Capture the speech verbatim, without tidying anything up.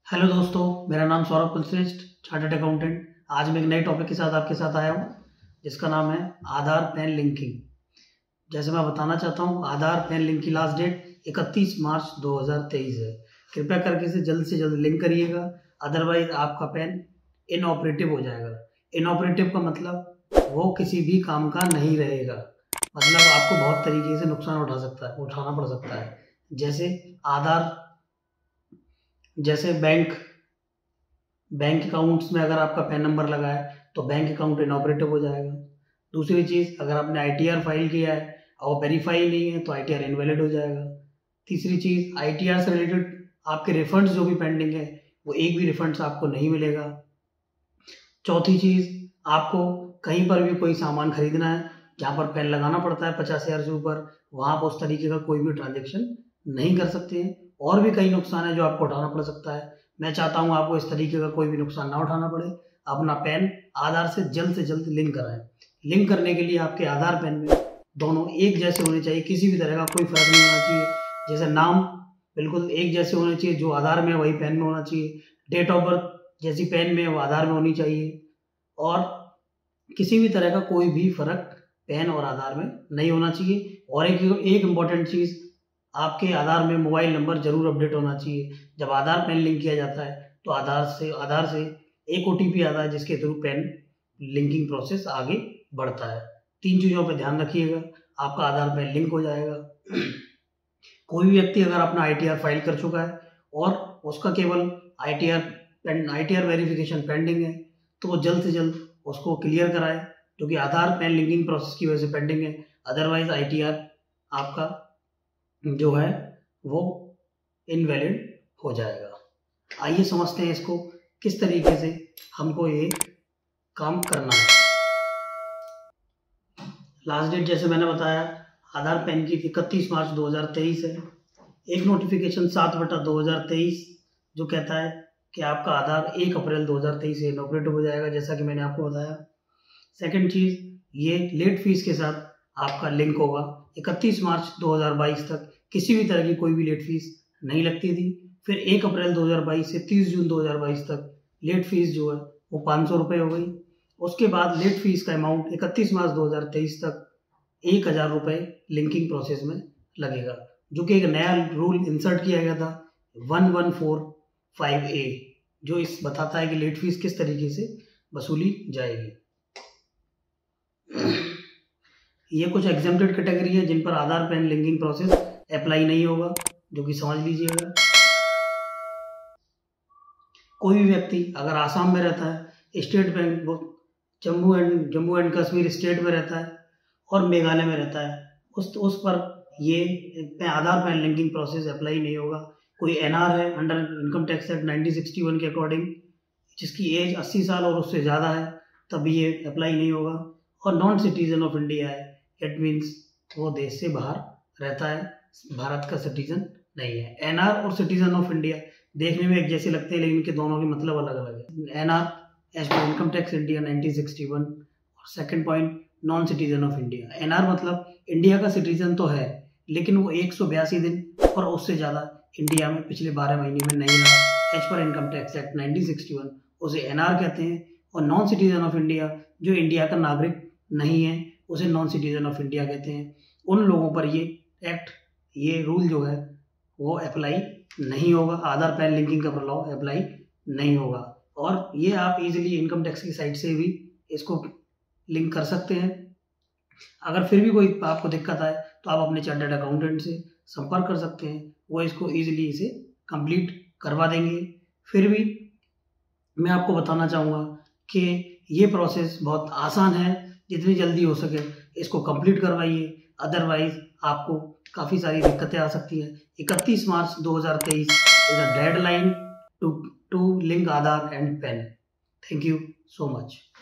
Hello दोस्तों, मेरा नाम सौरभ कुलश्रेष्ठ, चार्टर्ड अकाउंटेंट। आज मैं एक नए टॉपिक के साथ आपके साथ आया हूँ, जिसका नाम है आधार पैन लिंकिंग। जैसे मैं बताना चाहता हूँ, आधार पैन लिंक की लास्ट डेट इकतीस मार्च दो हज़ार तेईस है। कृपया करके इसे जल्द से जल्द लिंक करिएगा, अदरवाइज आपका पैन इनऑपरेटिव हो जाएगा। इनऑपरेटिव का मतलब वो किसी भी काम का नहीं रहेगा, मतलब आपको बहुत तरीके से नुकसान उठा सकता है उठाना पड़ सकता है। जैसे आधार जैसे बैंक बैंक अकाउंट्स में अगर आपका पैन नंबर लगा है तो बैंक अकाउंट इनऑपरेटिव हो जाएगा। दूसरी चीज़, अगर आपने आईटीआर फाइल किया है और वेरीफाई नहीं है तो आईटीआर इनवैलिड हो जाएगा। तीसरी चीज़, आईटीआर से रिलेटेड आपके रिफंड्स जो भी पेंडिंग है वो एक भी रिफंड्स आपको नहीं मिलेगा। चौथी चीज़, आपको कहीं पर भी कोई सामान खरीदना है जहाँ पर पैन लगाना पड़ता है पचास हज़ार से ऊपर, वहाँ पर उस तरीके का कोई भी ट्रांजेक्शन नहीं कर सकते हैं। और भी कई नुकसान है जो आपको उठाना पड़ सकता है। मैं चाहता हूँ आपको इस तरीके का कोई भी नुकसान ना उठाना पड़े। अपना पैन आधार से जल्द से जल्द लिंक कराएं। लिंक करने के लिए आपके आधार पैन में दोनों एक जैसे होने चाहिए, किसी भी तरह का कोई फर्क नहीं होना चाहिए। जैसे नाम बिल्कुल एक जैसे होने चाहिए, जो आधार में है वही पैन में होना चाहिए। डेट ऑफ बर्थ जैसी पैन में है वो आधार में होनी चाहिए, और किसी भी तरह का कोई भी फर्क पैन और आधार में नहीं होना चाहिए। और एक एक इम्पॉर्टेंट चीज़, आपके आधार में मोबाइल नंबर जरूर अपडेट होना चाहिए। जब आधार पैन लिंक किया जाता है तो आधार से आधार से एक ओटीपी आता है, जिसके थ्रू पैन लिंकिंग प्रोसेस आगे बढ़ता है। तीन चीज़ों पर ध्यान रखिएगा, आपका आधार पैन लिंक हो जाएगा। कोई भी व्यक्ति अगर अपना आईटीआर फाइल कर चुका है और उसका केवल ITR pend ITR verification pending है तो वो जल्द से जल्द उसको क्लियर कराए, क्योंकि आधार पैन लिंकिंग प्रोसेस की वजह से पेंडिंग है। अदरवाइज आईटीआर आपका जो है वो इनवैलिड हो जाएगा। आइए समझते हैं इसको किस तरीके से हमको ये काम करना है। लास्ट डेट जैसे मैंने बताया आधार पैन की इकतीस मार्च दो हज़ार तेईस है। एक नोटिफिकेशन सात बटा दो हज़ार तेईस जो कहता है कि आपका आधार एक अप्रैल दो हज़ार तेईस से इनऑपरेटिव हो जाएगा, जैसा कि मैंने आपको बताया। सेकंड चीज़, ये लेट फीस के साथ आपका लिंक होगा। इकतीस मार्च दो हज़ार बाईस तक किसी भी तरह की कोई भी लेट फीस नहीं लगती थी। फिर एक अप्रैल दो हज़ार बाईस से तीस जून दो हज़ार बाईस तक लेट फीस जो है वो पाँच सौ रुपये हो गई। उसके बाद लेट फीस का अमाउंट इकतीस मार्च दो हज़ार तेईस तक एक हज़ार रुपये लिंकिंग प्रोसेस में लगेगा, जो कि एक नया रूल इंसर्ट किया गया था one one four five A, जो इस बताता है कि लेट फीस किस तरीके से वसूली जाएगी। ये कुछ एग्जेम्प्टेड कैटेगरी है जिन पर Aadhaar PAN linking process apply नहीं होगा, जो कि समझ लीजिएगा। कोई भी व्यक्ति अगर आसाम में रहता है, state bank Jammu and Jammu and Kashmir state में रहता है और मेघालय में रहता है, उस उस पर ये Aadhaar PAN linking process apply नहीं होगा। कोई एनआर है under income tax act nineteen sixty one के अकॉर्डिंग, जिसकी एज अस्सी साल और उससे ज़्यादा है, तब ये अप्लाई नहीं होगा। और नॉन सिटीजन ऑफ इंडिया है, इट मीन्स वो देश से बाहर रहता है, भारत का सिटीजन नहीं है। एनआर और सिटीजन ऑफ इंडिया देखने में एक जैसे लगते हैं, लेकिन इनके दोनों के मतलब अलग अलग है। NR as per income tax India nineteen sixty one, और second point non citizen of India. NR मतलब इंडिया का सिटीजन तो है, लेकिन वो एक सौ बयासी दिन और उससे ज़्यादा इंडिया में पिछले बारह महीने में नहीं रहा, as per income tax act nineteen sixty one, उसे एनआर कहते हैं। और नॉन सिटीजन ऑफ इंडिया जो इंडिया का नागरिक नहीं है, उसे नॉन सिटीजन ऑफ इंडिया कहते हैं। उन लोगों पर ये एक्ट ये रूल जो है वो अप्लाई नहीं होगा, आधार पैन लिंकिंग का लॉ अप्लाई नहीं होगा। और ये आप इजीली इनकम टैक्स की साइट से भी इसको लिंक कर सकते हैं। अगर फिर भी कोई आपको दिक्कत आए तो आप अपने चार्टर्ड अकाउंटेंट से संपर्क कर सकते हैं, वो इसको इजीली इसे कंप्लीट करवा देंगे। फिर भी मैं आपको बताना चाहूँगा कि ये प्रोसेस बहुत आसान है, जितनी जल्दी हो सके इसको कंप्लीट करवाइए, अदरवाइज आपको काफ़ी सारी दिक्कतें आ सकती हैं। इकतीस मार्च दो हज़ार तेईस is a deadline to to link Aadhaar and PAN. Thank you so much.